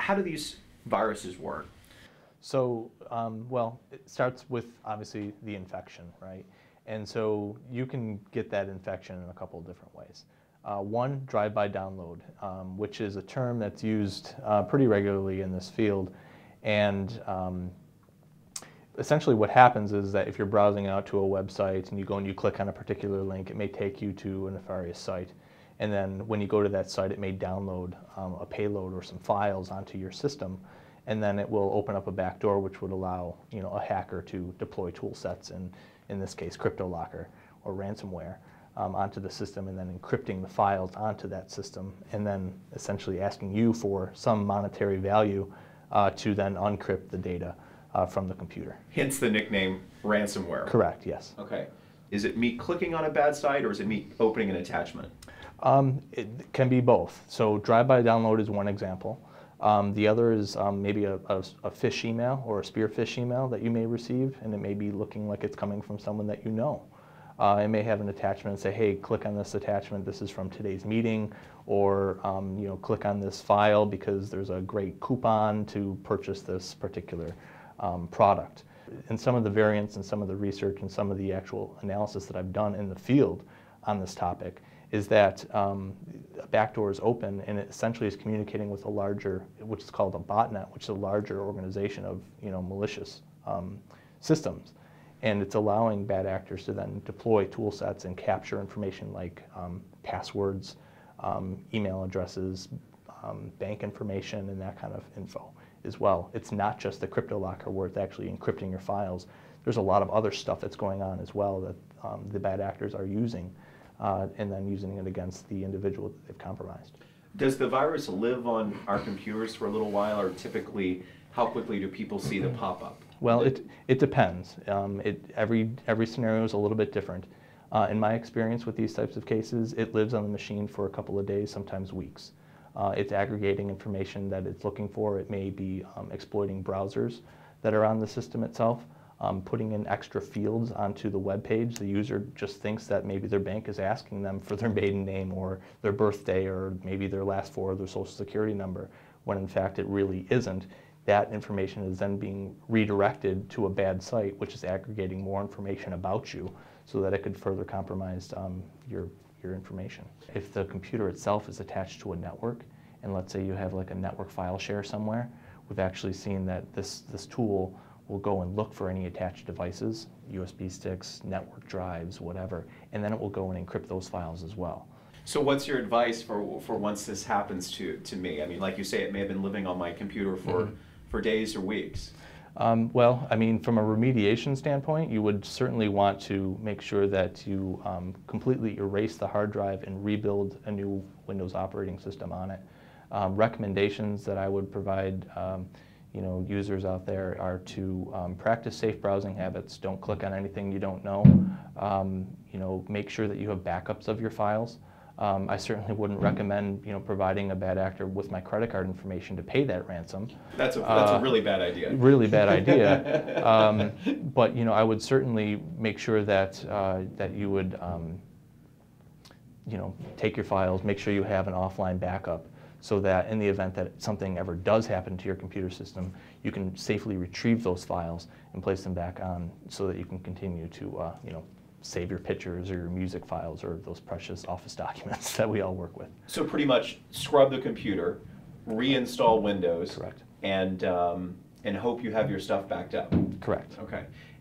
how do these viruses work? So, well, it starts with obviously the infection, right? And so you can get that infection in a couple of different ways. One, drive-by download, which is a term that's used pretty regularly in this field. And essentially what happens is that if you're browsing out to a website and you go and you click on a particular link, it may take you to a nefarious site. And then when you go to that site, it may download a payload or some files onto your system. And then it will open up a backdoor which would allow, you know, a hacker to deploy tool sets, in this case CryptoLocker or ransomware, onto the system, and then encrypting the files onto that system, and then essentially asking you for some monetary value to then uncrypt the data from the computer. Hence the nickname ransomware. Correct, yes. Okay. Is it me clicking on a bad site, or is it me opening an attachment? It can be both. So drive-by download is one example. The other is maybe a phish email or a spear phish email that you may receive, and it may be looking like it's coming from someone that you know. It may have an attachment and say, hey, click on this attachment, this is from today's meeting, or you know, click on this file because there's a great coupon to purchase this particular product. And some of the variants and some of the research and some of the actual analysis that I've done in the field on this topic is that a backdoor is open, and it essentially is communicating with a larger, which is called a botnet, which is a larger organization of, you know, malicious systems. And it's allowing bad actors to then deploy tool sets and capture information like passwords, email addresses, bank information, and that kind of info as well. It's not just the CryptoLocker where it's actually encrypting your files. There's a lot of other stuff that's going on as well that the bad actors are using, and then using it against the individual that they've compromised. Does the virus live on our computers for a little while, or typically how quickly do people see the pop-up? Well, it depends. Every scenario is a little bit different. In my experience with these types of cases, it lives on the machine for a couple of days, sometimes weeks. It's aggregating information that it's looking for. It may be exploiting browsers that are on the system itself, putting in extra fields onto the web page. The user just thinks that maybe their bank is asking them for their maiden name or their birthday or maybe their last four of their social security number, when in fact it really isn't. That information is then being redirected to a bad site, which is aggregating more information about you so that it could further compromise your information. If the computer itself is attached to a network, and let's say you have like a network file share somewhere, we've actually seen that this tool will go and look for any attached devices, USB sticks, network drives, whatever, and then it will go and encrypt those files as well. So what's your advice for once this happens to me? I mean, like you say, it may have been living on my computer for days or weeks. Well, I mean, from a remediation standpoint, you would certainly want to make sure that you completely erase the hard drive and rebuild a new Windows operating system on it. Recommendations that I would provide you know, users out there are to practice safe browsing habits. Don't click on anything you don't know. You know, make sure that you have backups of your files. I certainly wouldn't recommend, you know, providing a bad actor with my credit card information to pay that ransom. That's a really bad idea. Really bad idea. But you know, I would certainly make sure that that you would, you know, take your files, make sure you have an offline backup, so that in the event that something ever does happen to your computer system, you can safely retrieve those files and place them back on, so that you can continue to, you know, save your pictures or your music files or those precious office documents that we all work with. So pretty much scrub the computer, reinstall Windows. Correct. And hope you have your stuff backed up. Correct. Okay.